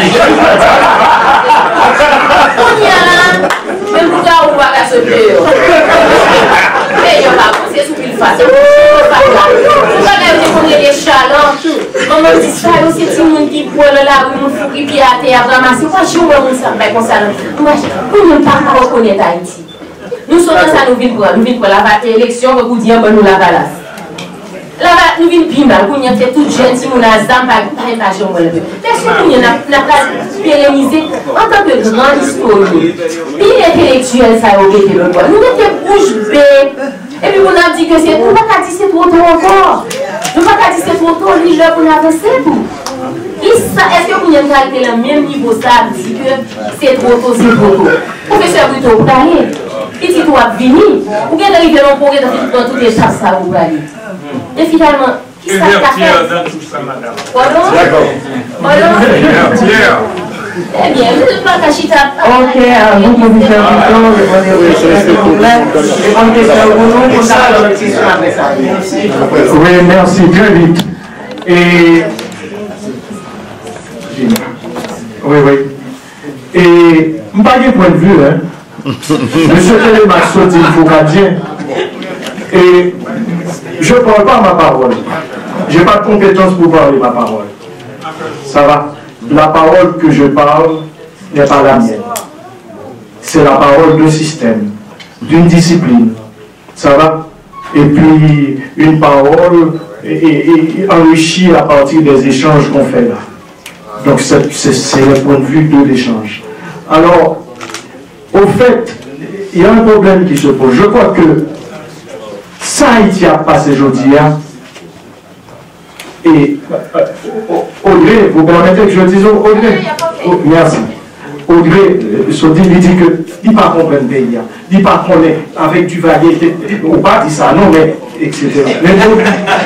Pour nous, même vous, on va pas se faire. Mais on va penser sur une façon. Vous allez prendre des chalons. On me dit ça, c'est tout le monde qui prend la rue, on fout qui à terre, ramasser. Moi, je vois ça, mais comme ça, pour nous, pas reconnaître Haïti. Nous sommes dans ça, nous vivons pour nous vivons pour la élection, pour dire que nous la valasse. Là, nous venons plus mal, nous avons fait tout jeune, si nous avons zam, pas pas pas jamais le faire. Parce que nous n'avons pas pérennisé en tant que grand historien, puis intellectuel, ça a été le droit. Nous mettons bouche bée, et puis on a dit que c'est, nous ne pouvons pas dire c'est trop tôt encore. Nous ne pouvons pas dire c'est trop tôt, nous l'avons avancer tout. Est-ce que vous avez le même niveau ça, dit que c'est trop tôt, c'est trop tôt. Professeur plutôt, vous allez, petit tout a fini, vous allez arriver dans dans toutes les étapes, ça vous allez. Et finalement, qui ça fait dans tout ça, madame? Pardon? Pardon? Eh bien, vous n'êtes pas caché ta part. Ok, vous pouvez faire du temps, répondre aux questions complètes. Répondre aux questions au nom, on a la question après ça. Oui, merci, très vite. Et. Oui, oui. Et. Je n'ai pas de point de vue, hein. Monsieur Télémax, il faut qu'adien. Et. Je ne parle pas ma parole. Je n'ai pas de compétence pour parler ma parole. Ça va? La parole que je parle n'est pas la mienne. C'est la parole d'un système, d'une discipline. Ça va? Et puis, une parole est, est, est enrichie à partir des échanges qu'on fait là. Donc, c'est le point de vue de l'échange. Alors, au fait, il y a un problème qui se pose. Je crois que ça, Haïti a passé aujourd'hui. Et Audrey, vous permettez que je dise Audrey? Oh, merci. Audrey, Sodi lui dit que il ne comprend pas le pays. Il ne comprend pas avec du Duvalier. On ne pas dire ça, non, mais et cetera. Mais bon,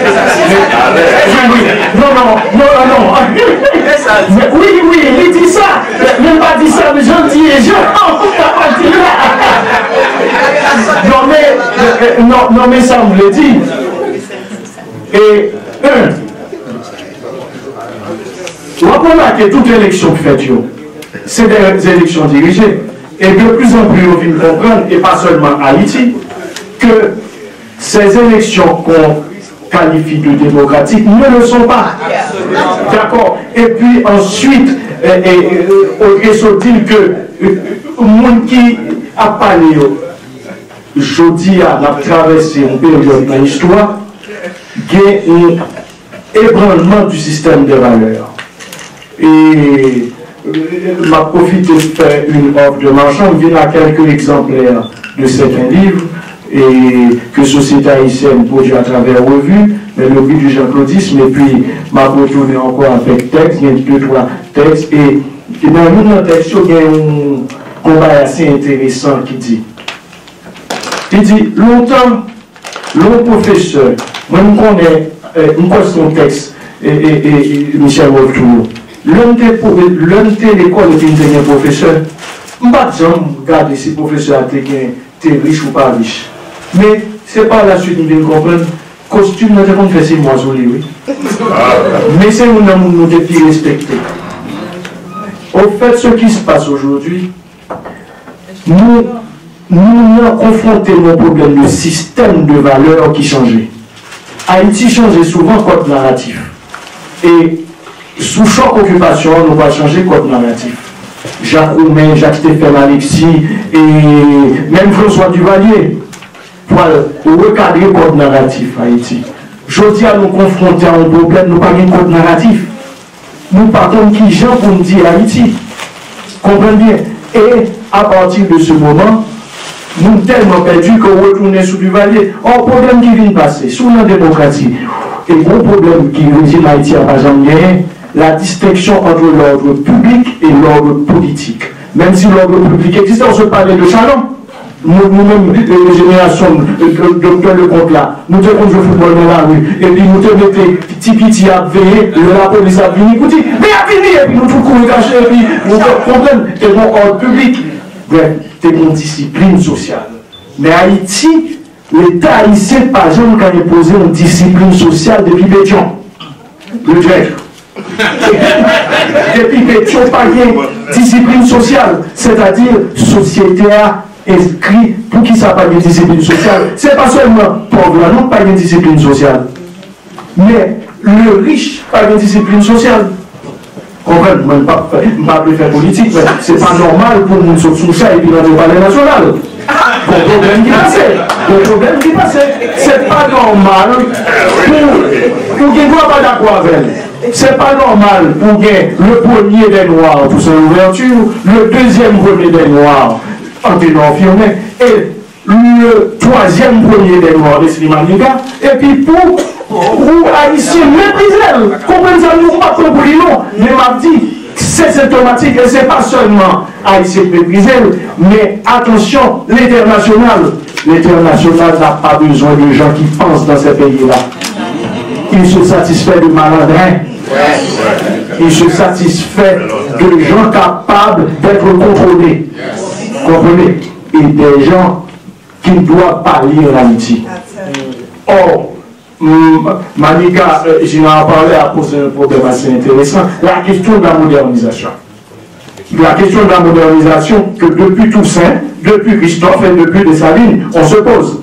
non, non, non, non, non. Mais oui, oui, il dit ça. Même pas dit ça, mais je dis, je pas dit là. Non, mais, non, non, mais ça, on me le dit. Et, un, on va remarquer que toute élection faite, c'est des élections dirigées. Et de plus en plus, on vient comprendre, et pas seulement Haïti, que ces élections qu'on qualifie de démocratiques ne le sont pas. D'accord? Et puis ensuite, il faut dire que le monde qui a parlé, jeudi, a traversé une période dans l'histoire, il y a un ébranlement du système de valeurs. Et m'a profité de faire une offre de marchand, il vient à quelques exemplaires de certains livres et que Société haïtienne produit à travers revue, mais le but du Jean-Claudisme, et puis m'a retourné encore avec texte, il y a deux, trois textes, et, et dans une texte, il y a un combat assez intéressant qui dit, il dit, longtemps, l'homme professeur, moi je connais, euh, je connais son texte, et, et, et, et Michel Retour, l'homme de l'école est un professeur. Je ne sais pas si regarder si le professeur est riche ou pas riche. Mais c'est par la suite, nous devons comprendre, costume, nous devons faire six mois sur lui, oui. Mais c'est nous nous devons respecter. Au fait, ce qui se passe aujourd'hui, nous nous avons confronté nos problèmes, le système de valeurs qui changeait. Haïti changeait souvent code narratif. Et sous choc occupation, on va changer code narratif. Jacques Roumain, Jacques-Stéphane Alexis et même François Duvalier pour recadrer le code narratif Haïti. Je dis à nous confronter à un problème, nous pas un code narratif. Nous partons qui gens pour nous dire Haïti. Comprenez bien. Et à partir de ce moment, nous sommes tellement perdus qu'on retourne sous Duvalier. Un problème qui vient de passer, sous la démocratie. Et un problème qui réside en Haïti à Bajamien, la distinction entre l'ordre public et l'ordre politique. Même si l'ordre public existe, on se parlait de Chalon. Nous-mêmes, les générations de docteur Lecomte là, nous devons jouer au football dans la rue. Et puis nous te mettons petit petit à veiller, la police a venu, écoutez, mais à venir, et puis nous tout courir cacher, et puis nous comprenons que c'est mon ordre public. Bref, c'est mon discipline sociale. Mais Haïti, l'État haïtien, par exemple, quand il a posé une discipline sociale depuis Pétion. Le grec. Depuis Pétion, pas de discipline sociale, c'est-à-dire société inscrit pour qui ça pas de discipline sociale. C'est pas seulement pauvre là, non, pas de discipline sociale. Mais le riche, pas de discipline sociale. Comprenez, je ne peux pas faire politique, mais c'est pas normal pour nous sur ça et puis dans le palais national. Bon problème qui passait. Bon problème qui passait. C'est pas normal pour, pour qu'il ne soit pas d'accord avec elle. C'est pas normal pour que le premier des Noirs pour son ouverture, le deuxième premier des Noirs en ténor firmé, et le troisième premier des Noirs de Slimaniga, et puis pour, pour Haïtiens mépriser, comprenez ça, nous ne pas compris non, mais m'a dit, c'est symptomatique et c'est pas seulement Haïtiens méprisés, mais attention, l'international, l'international n'a pas besoin de gens qui pensent dans ces pays-là. Il se satisfait de malandrins. Il se satisfait de gens capables d'être contrôlés. Comprenez? Et des gens qui ne doivent pas lire l'amitié. Or, Manika, euh, j'en ai parlé à poser un problème assez intéressant. La question de la modernisation. La question de la modernisation que depuis Toussaint, depuis Christophe et depuis Dessalines, on se pose.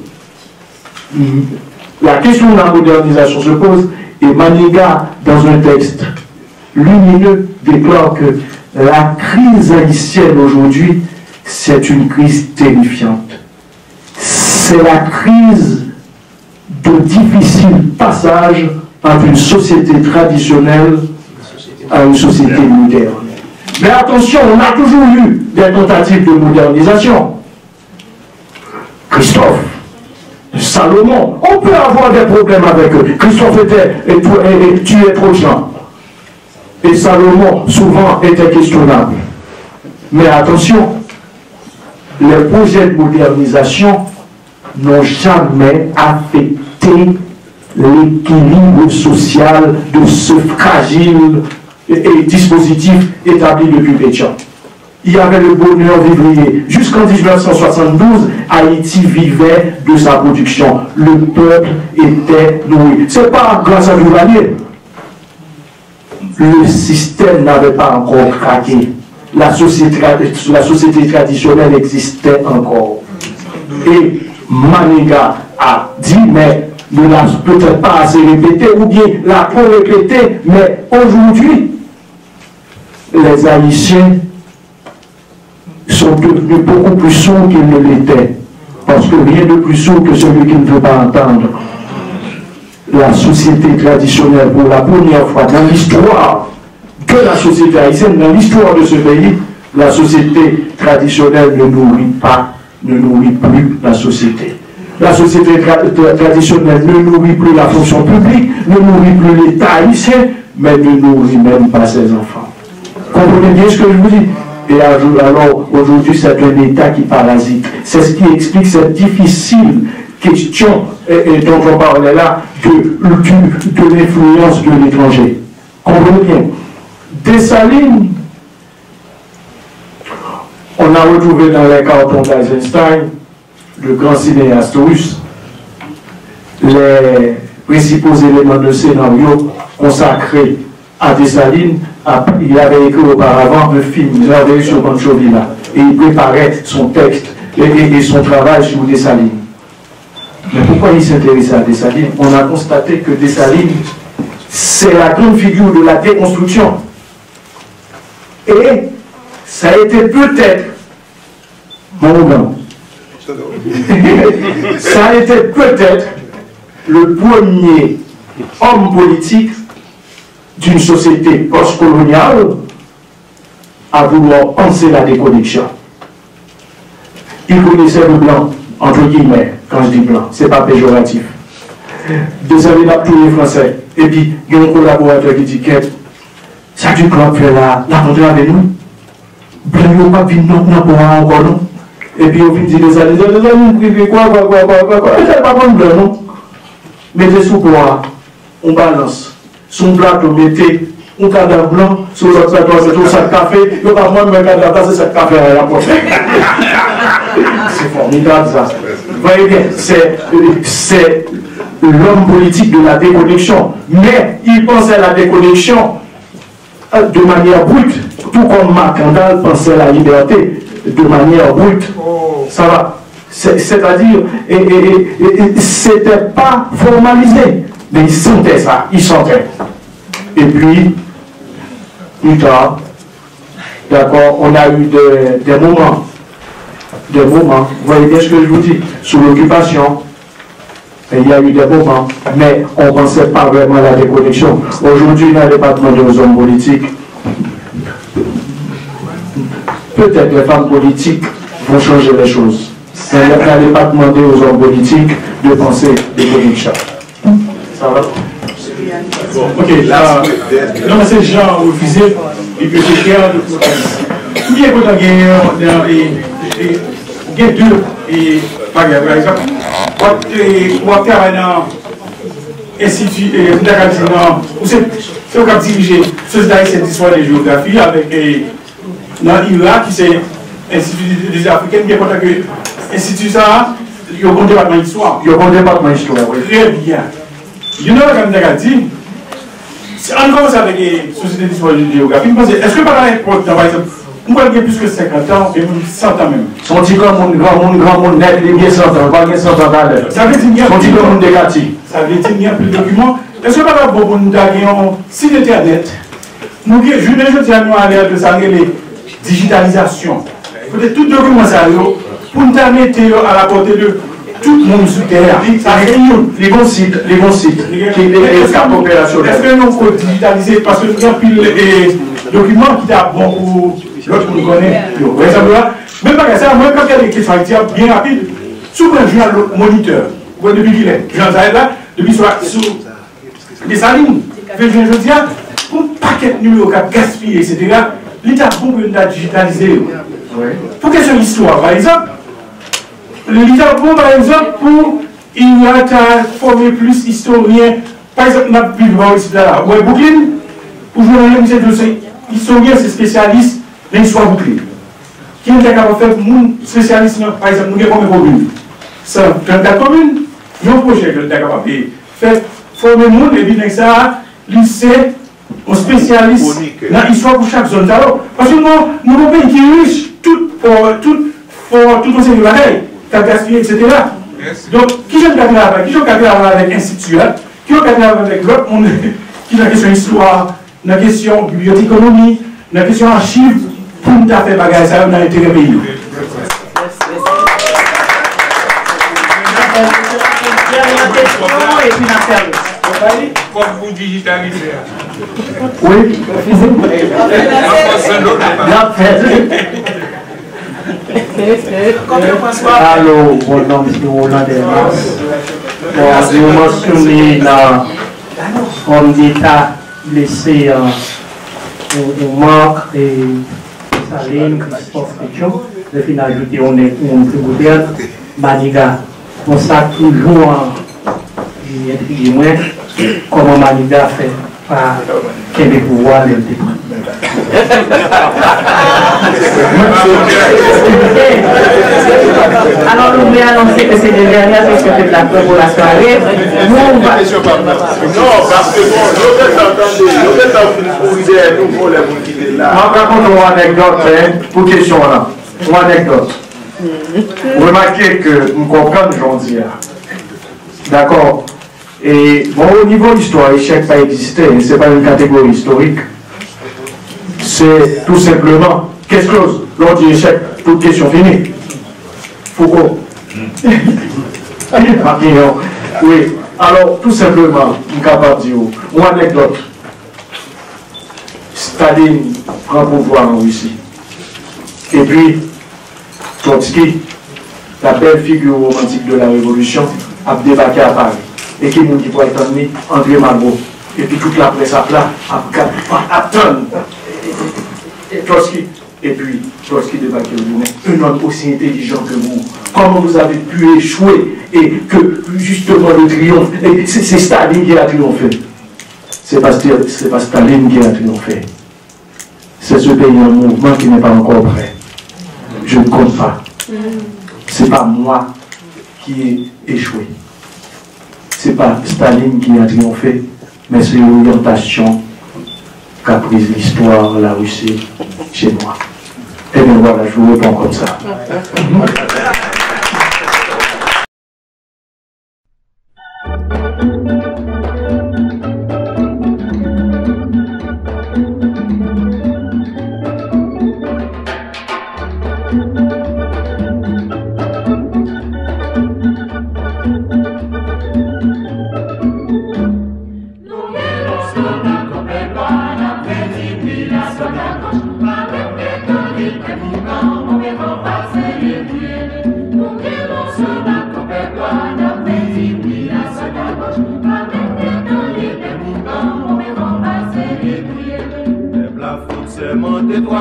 La question de la modernisation se pose et Maniga, dans un texte lumineux, déclare que la crise haïtienne aujourd'hui, c'est une crise terrifiante. C'est la crise de difficile passage entre une société traditionnelle à une société moderne. Mais attention, on a toujours eu des tentatives de modernisation. Christophe, Salomon, on peut avoir des problèmes avec eux. Christophe était et, et, et tuait trop de gens. Et Salomon, souvent, était questionnable. Mais attention, les projets de modernisation n'ont jamais affecté l'équilibre social de ce fragile et, et dispositif établi depuis Pétion. Il y avait le bonheur vivrier. Jusqu'en mille neuf cent soixante-douze, Haïti vivait de sa production. Le peuple était nourri. Ce n'est pas grâce à Duvalier. Le système n'avait pas encore craqué. La société, la société traditionnelle existait encore. Et Maniga a dit, mais ne l'a peut-être pas assez répété, ou bien l'a trop répété, mais aujourd'hui, les Haïtiens sont devenus beaucoup plus sourds qu'ils ne l'étaient. Parce que rien de plus sourd que celui qui ne veut pas entendre. La société traditionnelle, pour la première fois dans l'histoire de la société haïtienne, dans l'histoire de ce pays, la société traditionnelle ne nourrit pas, ne nourrit plus la société. La société tra tra traditionnelle ne nourrit plus la fonction publique, ne nourrit plus l'État haïtien, mais ne nourrit même pas ses enfants. Comprenez bien ce que je vous dis? Et alors, aujourd'hui, c'est un État qui parasite. C'est ce qui explique cette difficile question et, et dont on parlait là, de, de, de l'influence de l'étranger. Comprenez bien. Dessalines, on a retrouvé dans les cartons d'Eisenstein, le grand cinéaste russe, les principaux éléments de scénario consacrés à Dessalines. Il avait écrit auparavant un film, Merveilleux sur Pancho Villa, et il préparait son texte et, et, et son travail sur Dessalines. Mais pourquoi il s'intéressait à Dessalines? On a constaté que Dessalines, c'est la grande figure de la déconstruction. Et ça a été peut-être, mon grand, ça a été peut-être le premier homme politique d'une société post-coloniale à vouloir penser la déconnexion. Il connaissait le blanc, entre guillemets, quand je dis blanc, c'est pas péjoratif. Dessalines a tous les Français. Et puis, il y a un collaborateur qui dit que ça du club fait la rencontre avec nous. Blanc, il n'y a pas vu non, non, pour encore non. Et puis, au fin de Dessalines, Dessalines, quoi, quoi, quoi, quoi, quoi, quoi, c'est pas bon blanc, non. Mettez sous bois, on balance. Son plateau, mettez un cadavre blanc sur l'autre plateau, c'est tout sac café. Il n'y a pas moins de cadavre, c'est sac café à la poche. C'est formidable ça. Vous voyez bien, c'est l'homme politique de la déconnexion. Mais il pensait à la déconnexion de manière brute, tout comme Macandal pensait à la liberté de manière brute. Ça va. C'est-à-dire, et, et, et, et c'était pas formalisé, mais il sentait ça, il sentait. Et puis, plus tard, d'accord, on a eu des, des moments des moments, vous voyez bien ce que je vous dis, sous l'occupation, il y a eu des moments, mais on ne pensait pas vraiment à la déconnexion. Aujourd'hui, dans le département des hommes politiques, peut-être les femmes politiques vont changer les choses. Mais on n'allait pas demander aux hommes politiques de penser déconnexion. Ça va? Ok, là, non, mais c'est Jean refusé, et puis c'est clair de tout ça. Qui est content de gagner deux, et par exemple, on va travailler dans l'Institut, c'est au cap dirigé, Société haïtienne d'histoire et de géographie, avec dans l'Irak, qui c'est l'Institut des Africains, qui est content que l'Institut ça, il y a un bon département d'histoire. Il y a un bon département d'histoire, oui. Très bien. You know, comme tu as dit, on commence avec la Société d'histoire et de géographie. Est-ce que par exemple, par exemple, on va gagner plus que cinquante ans et cent ans même? Son petit grand monde, grand monde, grand monde net, il y a cent ans, pas cent ans d'aller. Ça veut dire qu'il y a son petit grand monde dégatis. Ça veut dire qu'il y a plus de documents. Est-ce que par exemple, pour nous gagner un site internet, nous avons je nous aller de ça, les digitalisation. Peut-être tout document ça, pour nous mettre à la portée de tout le monde sur terre. Les bons sites, les bons sites, les cartes opérationnelles. Est-ce que nous faut digitaliser parce que nous avons pris les documents qui sont bons pour l'autre qu'on connaît. Par exemple, même pas ça, moi quand il y a des questions bien rapides, souvent un journal moniteur, depuis qu'il est, Jean Zahel là, depuis soit sous des salines, je veux dire, un paquet de numéros qui a gaspillé, et cetera, l'État bon pour nous digitaliser. Pour question d'histoire, par exemple, l'État bon par exemple pour il a formé plus historien, par exemple, on a pu voir ici là, ouais, Brooklyn, pour jouer dans le musée de historien, c'est spécialiste dans l'histoire Brooklyn. Qui est capable de faire un spécialiste, par exemple, nous avons combien de communes? trente-quatre communes, il y a un projet que nous sommes capables de faire former le monde et bien ça, lycée, un spécialiste dans l'histoire pour chaque zone. Parce que nous avons un pays qui est riche, tout pour tout pour enseigner la bataille, gaspillé, et cetera. Donc, qui j'aime garder avec Qui j'aime garder avec l'Institut, qui j'aime garder avec l'autre monde, qui est dans la question histoire, dans la question bibliothéconomie, dans la question archives, pour nous faire des bagages dans l'intérêt pays. Et puis la comme vous digitalisez. Oui. Allô, mon nom est Roland Delmas. Je mentionne dans l'homme d'État blessé au manque et Saline, Christophe Pétion. Je finis d'ajouter on est un plus moderne, Maniga. On sait toujours intrigué moi comment Maniga fait par quel pouvoir le département. Alors, nous voulons annoncer que c'est les dernières questions de la pour la soirée. Nous, on va. Non, parce que bon, nous sommes en train nous pour les qui étaient là. Je vais raconter une anecdote pour question là. Une anecdote. Vous remarquez que nous comprenons aujourd'hui. D'accord. Et bon, au niveau histoire, l'échec pas existé, ce n'est pas une catégorie historique. C'est tout simplement, qu'est-ce que l'on dit échec, toute question finie. Foucault. Marquillon. Oui. Alors, tout simplement, je suis capable de dire, une anecdote. Staline prend pouvoir en Russie. Et puis, Trotsky, la belle figure romantique de la Révolution, a débarqué à Paris. Et qui nous dit pour être amené, André Malraux. Et puis toute la presse à plat, à attendre. Trotsky. Et puis, Trotsky débarqué au Bourget. Un homme aussi intelligent que vous. Comment vous avez pu échouer et que justement le triomphe, c'est Staline qui a triomphé. C'est pas, pas Staline qui a triomphé. C'est ce pays en mouvement qui n'est pas encore prêt. Je ne compte pas. C'est pas moi qui ai échoué. C'est pas Staline qui a triomphé, mais c'est l'orientation qu'a prise l'histoire, la Russie, chez moi. Et bien voilà, je vous réponds comme ça.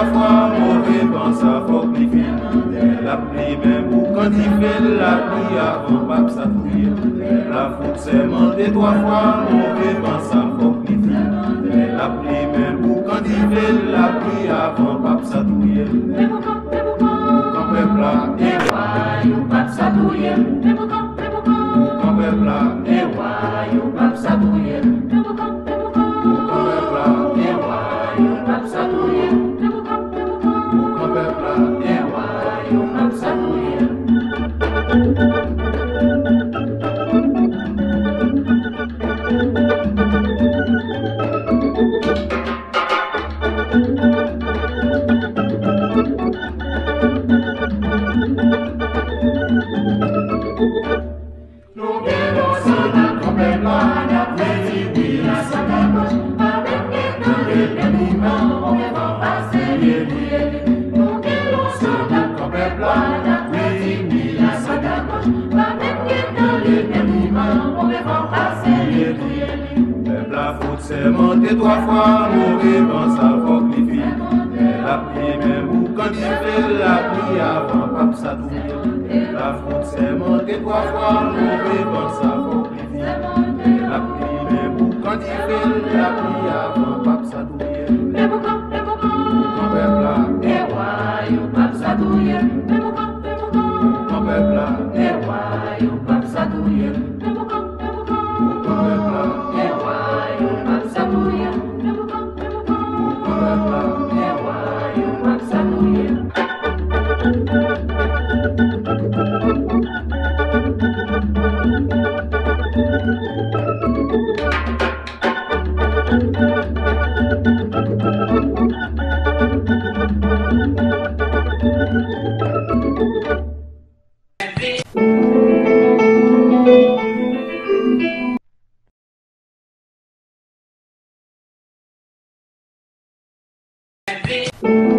trois fois, mauvais vent, ça faut que les la pluie même pour quand il fait la pluie avant pas que ça touille. La faute c'est monté trois fois, mauvais vent, ça faut que les la pluie même pour quand il fait la pluie avant pas que ça touille. Quand peuple là, et ouais, pas que ça touille. Quand peuple là, et ouais, pas que ça touille. Quand peuple là, et ouais, pas que ça touille. Quand peuple là, et ouais, pas que ça touille. C'est monté trois fois, mauvais vent, ça faut que les filles. La pluie même ou quand il fait la pluie avant pas que ça touille. La faute c'est monté trois fois, mauvais vent, ça faut que les filles. La pluie même ou quand il fait la pluie avant pas que ça touille. Quand peuple là, et ouais, pas que ça touille. Quand peuple là, et ouais, pas que ça touille. Quand peuple là, et ouais, pas que ça touille. Quand peuple là, et ouais, pas que ça touille. Thank you.